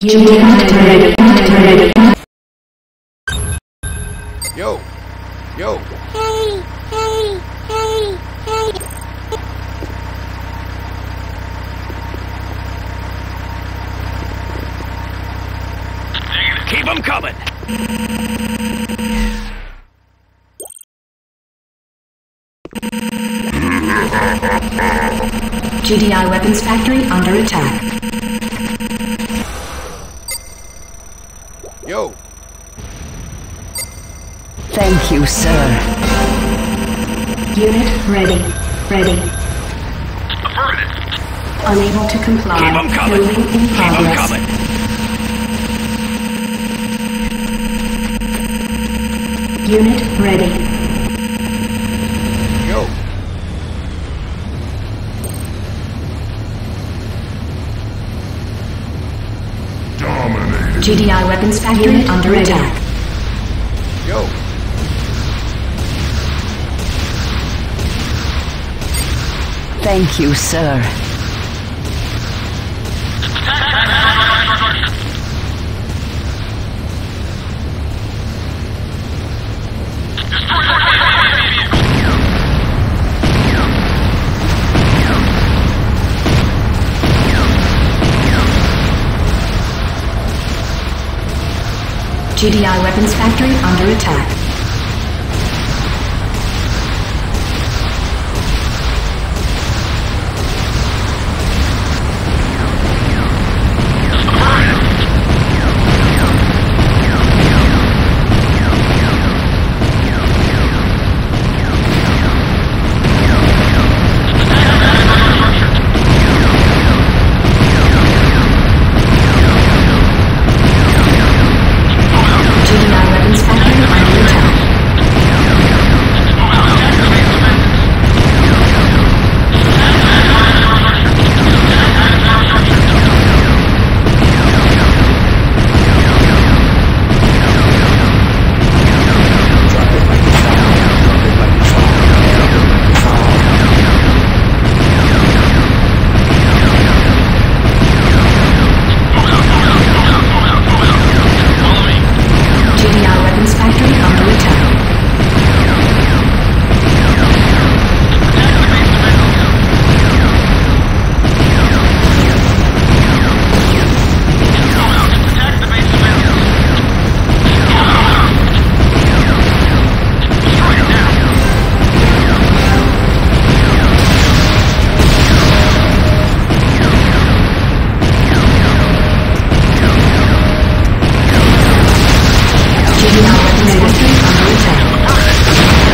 Unit ready. Yo. Hey. Keep them coming. GDI weapons factory under attack. Yo. Thank you, sir. Unit ready. Affirmative. Unable to comply. Keep them coming. Building in Keep them progress. coming. Unit ready. Yo. Dominated. GDI weapons factory under attack. Yo. Thank you, sir. GDI weapons factory under attack. GDI weapons factory under attack. GDI weapons factory under attack. GDI weapons factory under attack.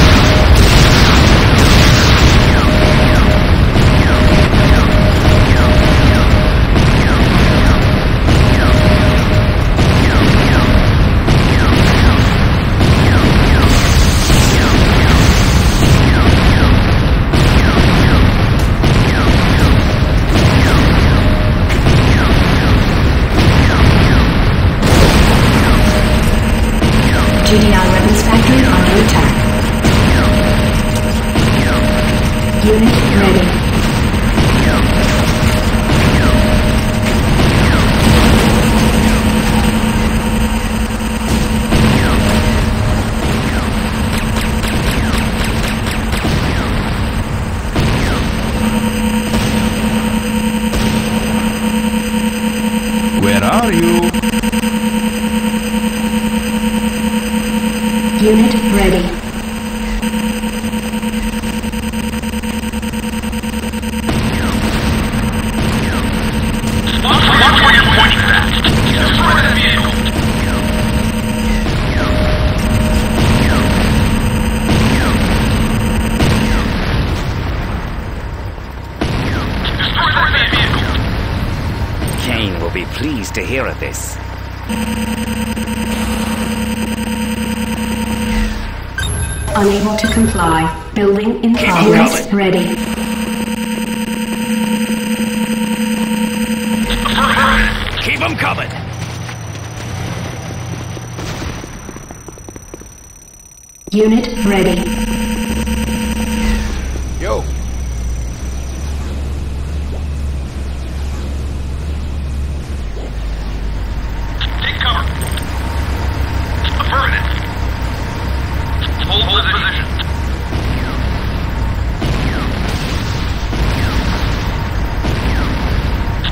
GDI weapons factory under attack. Unit ready. Where are you? Unit ready. Watch where you're pointing at. Destroy the vehicle. Destroy that vehicle. Kane will be pleased to hear of this. Unable to comply. Building in Keep 'em progress. coming. Ready. Affirmative. Keep them coming. Unit ready. Yo.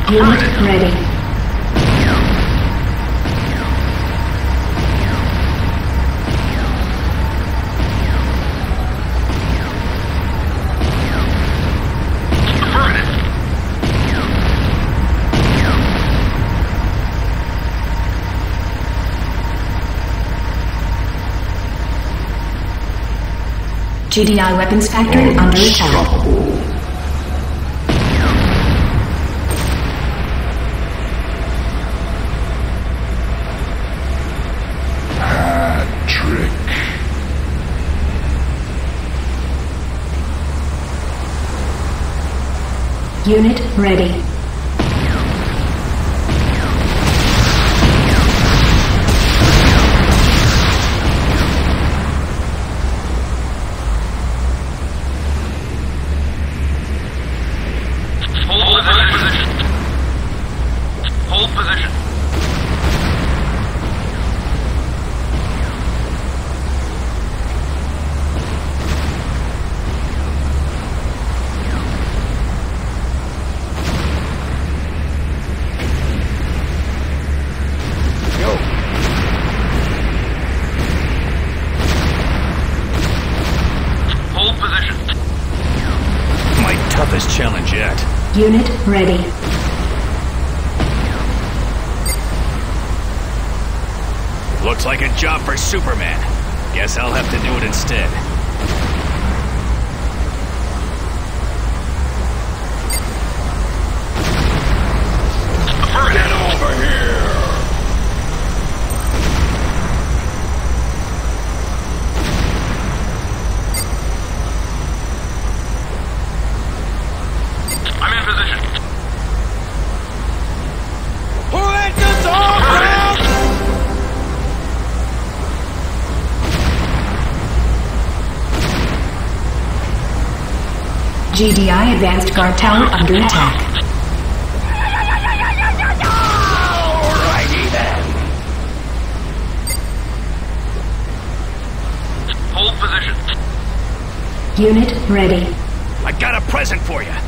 Unit ready. GDI weapons factory under attack. Unit ready. Hold position. Toughest challenge yet. Unit ready. Looks like a job for Superman. Guess I'll have to do it instead. Get over here! I'm in position. Who let the dog out? GDI advanced guard tower under attack. Alrighty then. Hold position. Unit ready. I got a present for you.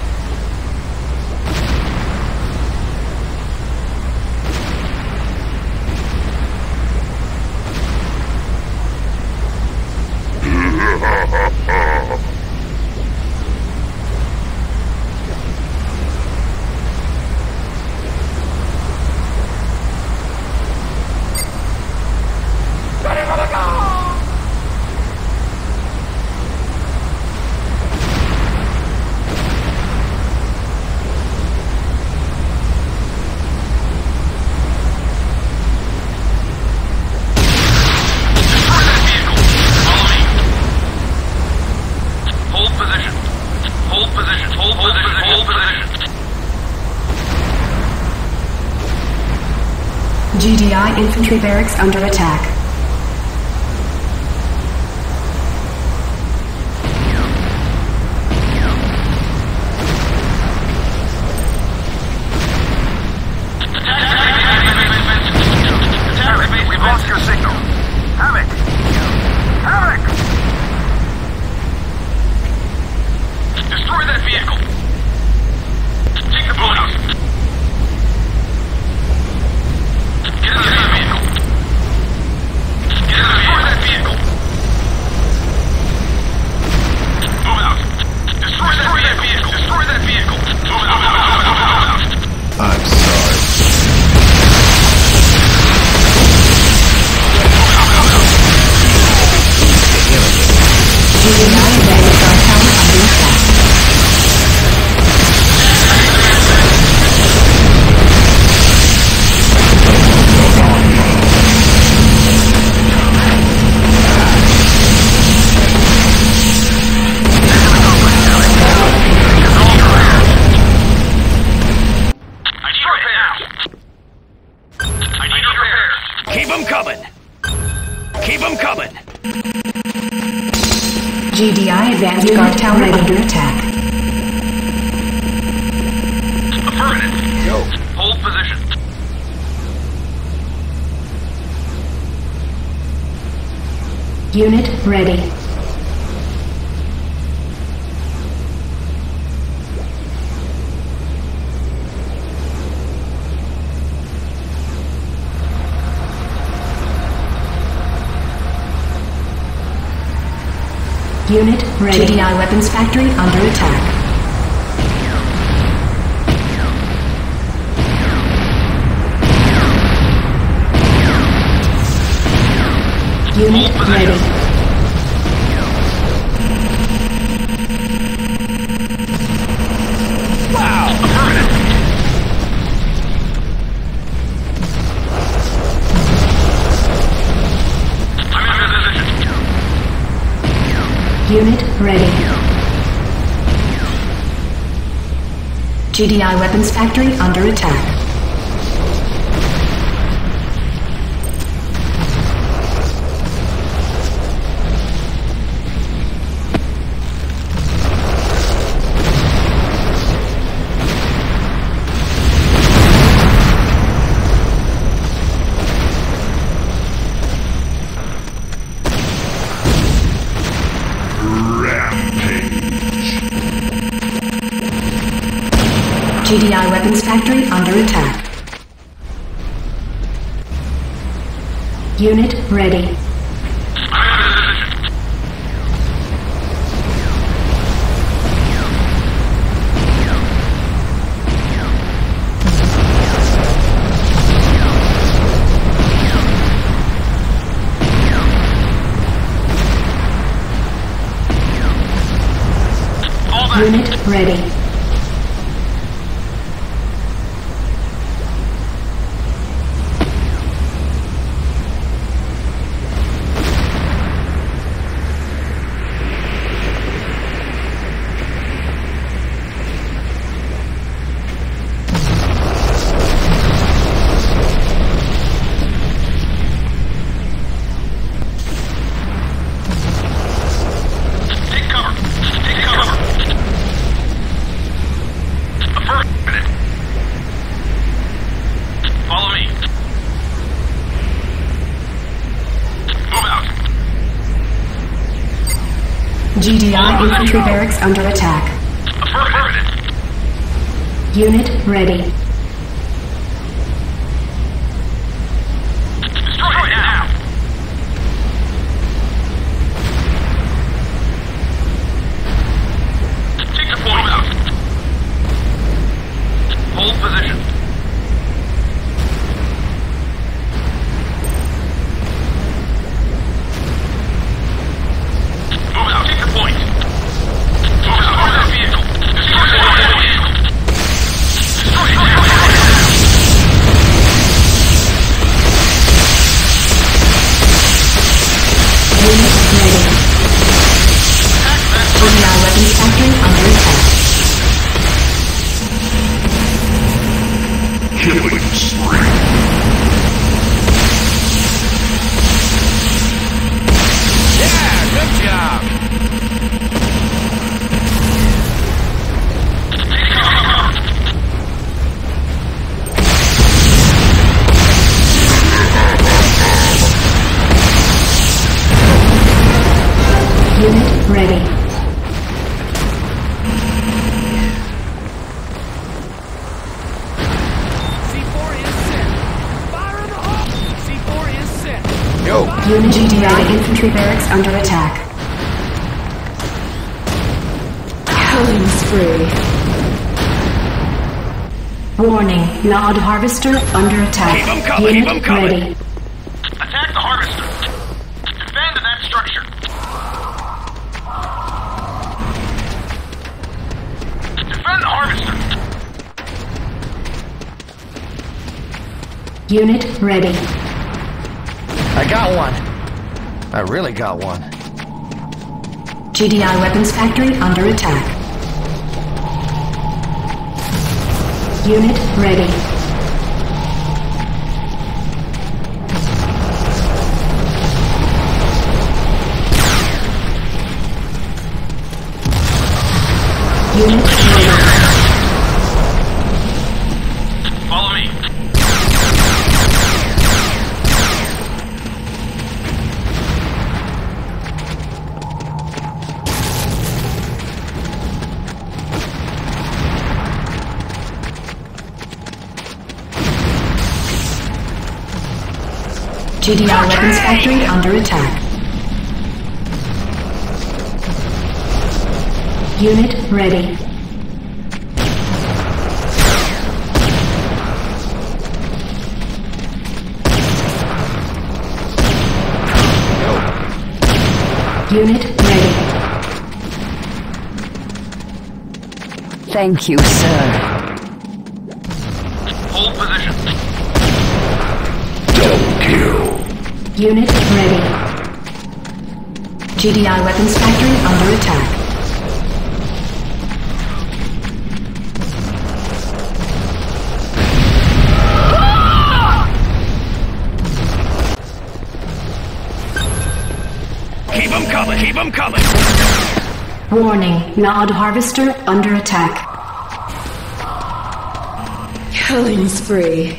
GDI infantry barracks under attack. We've lost your signal. Havoc! Havoc! Destroy that vehicle! Take the boat out! Get into that vehicle! Get into that vehicle! Move out! Destroy that vehicle! Destroy that vehicle! Move out! Move out! I'm sorry. GDI advanced guard tower under attack. Keep 'em coming! Keep 'em coming! GDI advanced guard tower under attack. Affirmative. Yo, Hold position. Unit ready. Unit ready. GDI weapons factory under attack. Unit ready. Wow! Affirmative. I'm in position. Unit ready. GDI weapons factory under attack. GDI weapons factory under attack. Unit ready. Unit ready. GDI infantry barracks under attack. Affirmative. Unit ready. Destroy it now. Take the point out. Hold position. Move out. Take the point. Move out. Destroy that vehicle. Destroy that vehicle. Destroy it. Unit ready. GDI weapons factory under attack. Killing spree. Yeah, good job. Unit ready. C4 is set. Fire in the hole. C4 is set. Yo, Unit GDI infantry barracks under attack. Killing spree. Warning, Nod harvester under attack. Keep 'em coming, Unit keep 'em coming. ready. Attack the harvester. Defend that structure. Defend the harvester. Unit ready. I got one. I really got one. GDI weapons factory under attack. Unit ready. Unit ready. Follow me. GDI weapons factory under attack. Unit ready. Unit ready. Thank you, sir. Hold position. Double kill. Unit ready. GDI weapons factory under attack. Keep them coming! Keep them coming! Warning, Nod Harvester under attack. Killing spree.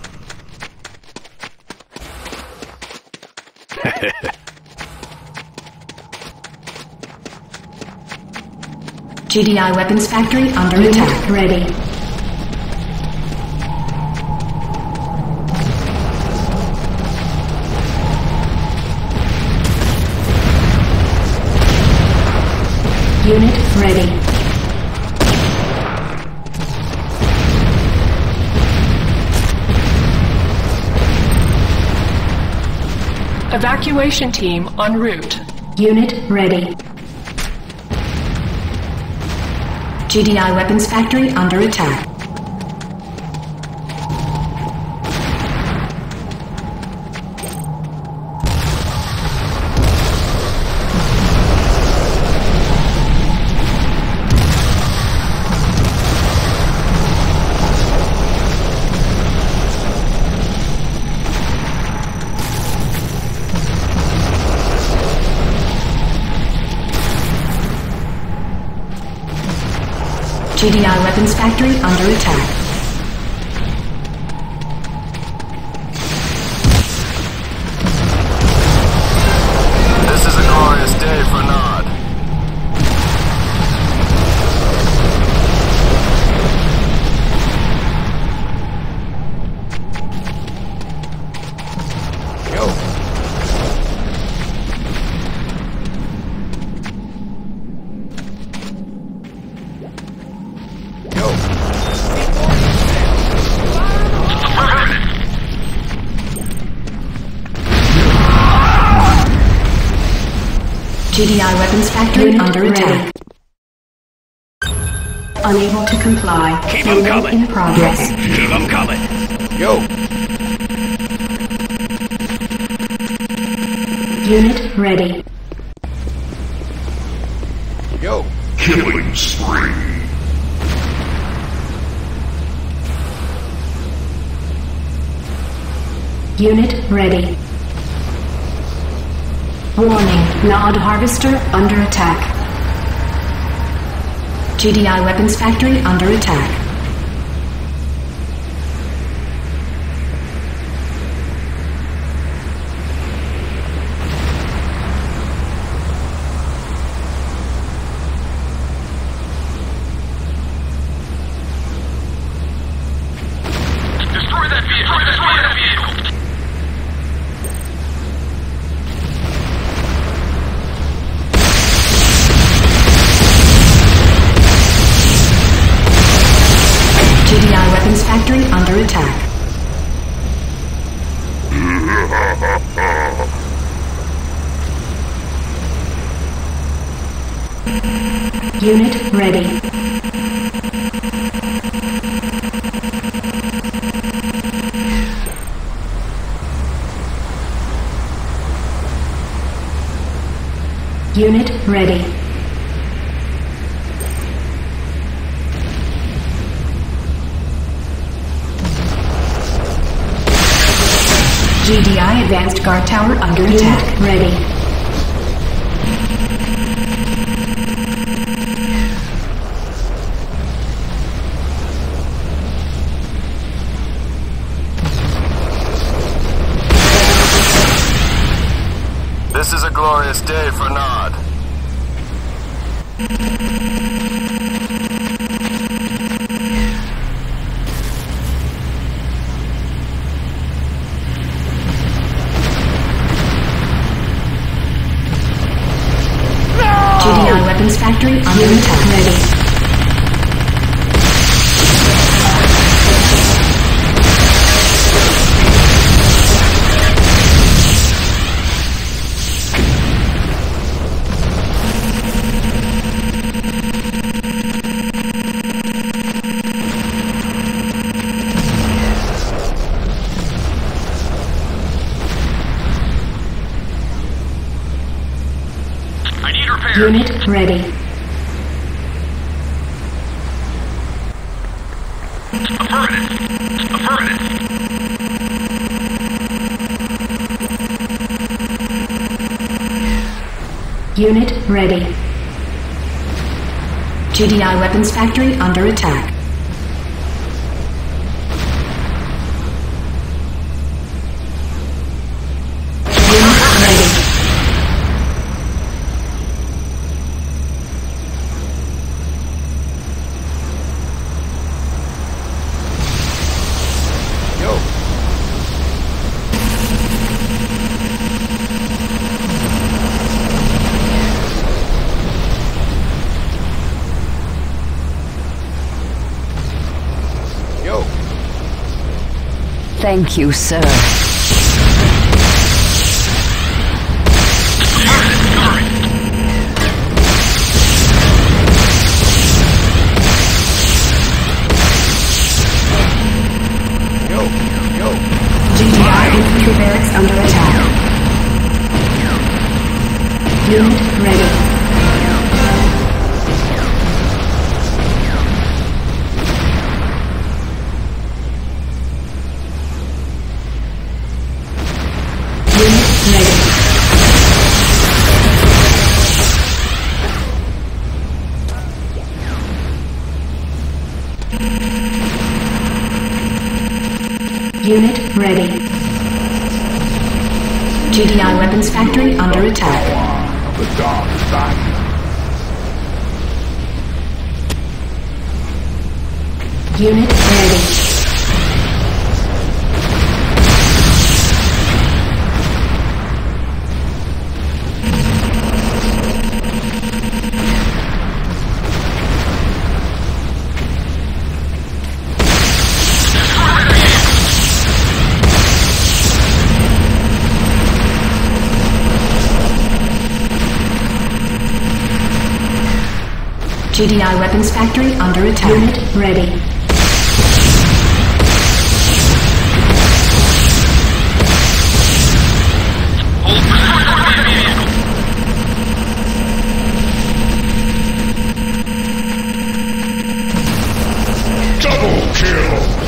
GDI weapons factory under attack. Ready. Unit ready. Evacuation team en route. Unit ready. GDI weapons factory under attack. GDI weapons factory under attack. This is a glorious day for Nod. GDI weapons factory under attack. Unable to comply. Keep 'em Unit coming. in progress. Keep them coming! Yo. Unit ready. Yo. Killing spree. Unit ready. Warning, Nod Harvester under attack. GDI weapons factory under attack. Destroy that vehicle! Destroy that vehicle! GDI weapons factory under attack. Unit ready. Unit ready. GDI advanced guard tower under attack. Ready. This is a glorious day for Nod. GDI weapons weapons factory under attack. Ready. Unit ready. Affirmative. Affirmative. Unit ready. GDI weapons factory under attack. Unit ready. Thank you, sir. GDI infantry barracks under attack. Unit ready. Unit ready. GDI weapons factory under attack. The dark side. Unit ready. GDI weapons factory under attack. Unit ready. Double kill!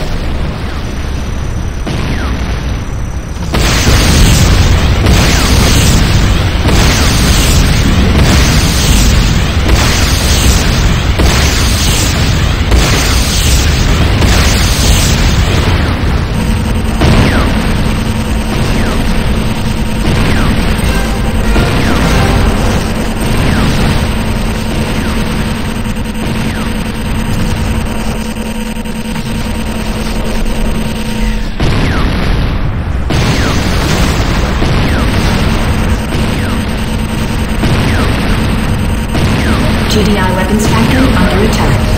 GDI weapons factory under attack.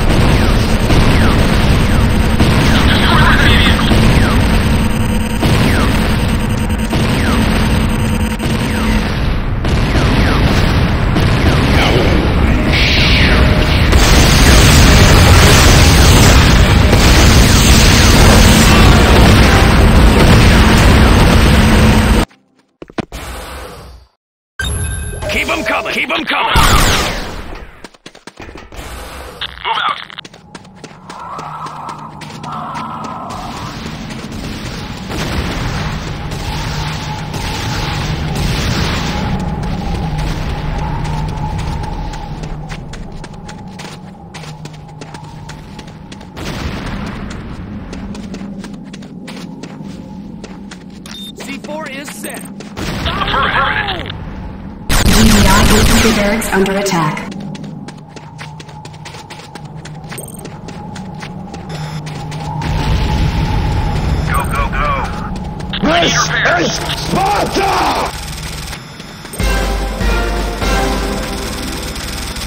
Keep them coming! Keep them coming! Move out. C4 is set. Affirmative. GDI infantry barracks under attack. Go, go, go. This is Sparta!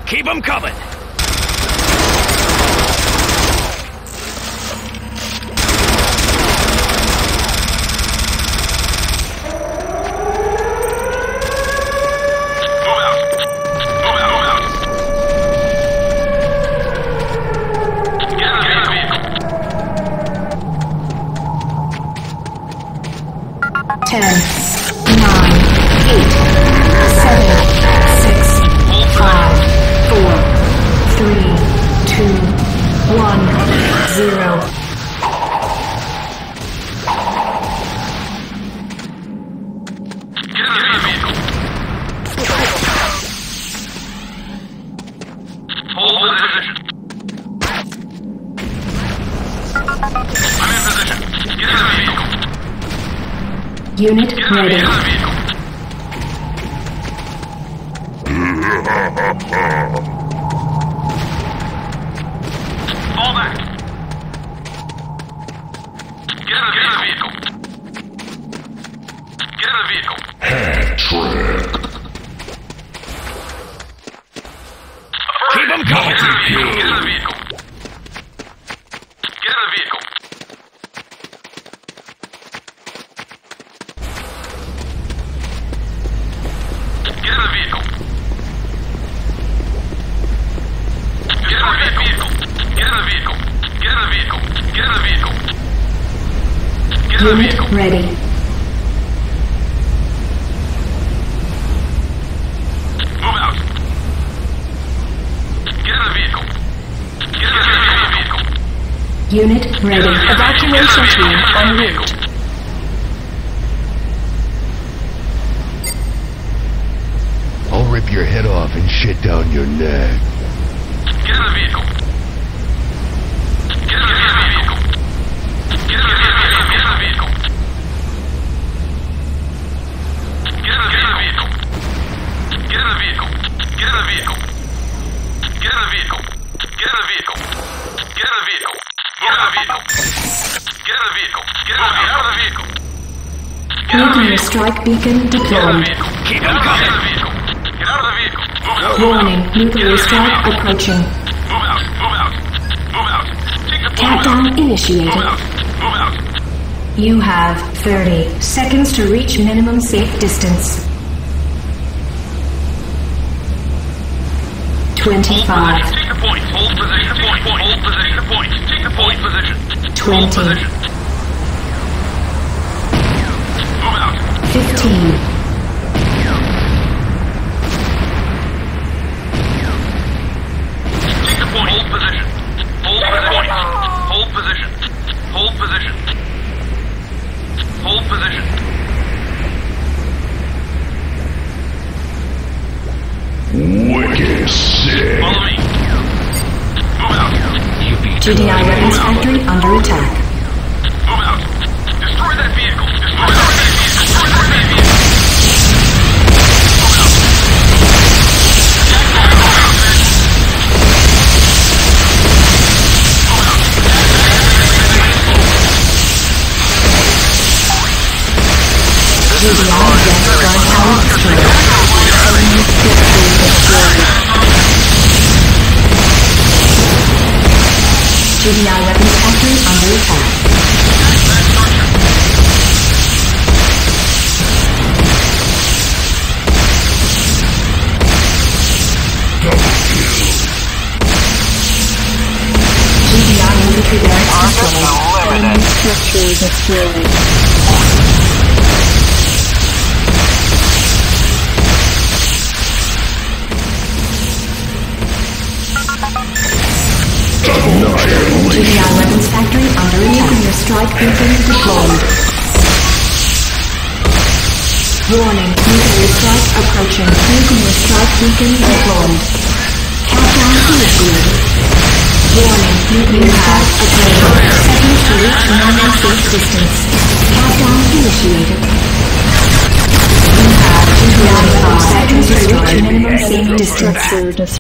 Keep them coming. Unit ready. Fall back. Get in the vehicle. Get in the vehicle. Hat trick. Keep them coming. Get in the vehicle. Get in the vehicle. Get in the vehicle. Get in the vehicle. Get in the vehicle. Get in the vehicle. Get in the vehicle. Get in the vehicle. Get in the Unit vehicle. ready. Move out. Get in the vehicle. Get in the vehicle. Unit ready. Evacuation team en route. I'll rip your head off and shit down your neck. Get in the vehicle. Get in the vehicle. Get in the vehicle. Get in the vehicle. Get in the vehicle. Get in the vehicle. Get in the vehicle. Get in the vehicle. Get in the vehicle. Get in the vehicle. Get in the vehicle. Get out of the vehicle. Nuclear strike beacon Get out of the deployed. vehicle. Keep them coming. Get in the vehicle. Get out of the vehicle. Move out. Warning, nuclear strike approaching. Move out. Move out. Move out. Take the Countdown Move initiated. out. Move out. You have 30 seconds to reach minimum safe distance. 25, Take the point. Hold position. Point. Hold position. The point. Take the point position. 20, Hold position. Move out. 15, Take the point. Hold position. Hold position. Hold position. Hold position. Hold position. Wicked sick. Follow me. Move out. GDI weapons factory under attack. Move out. Destroy that vehicle. Destroy that vehicle. Destroy that vehicle. GDI gas guard power destroyed. GDI weapons factory under attack. GDI infantry barracks destroyed. Enemy structure destroyed. GDI weapons factory under attack. Nuclear strike beacon deployed. Warning, nuclear strike approaching. Nuclear strike beacon deployed. Countdown initiated. Warning, nuclear strike approaching. Seconds to reach minimum safe distance. Countdown initiated. You have 2 seconds to reach minimum safe distance.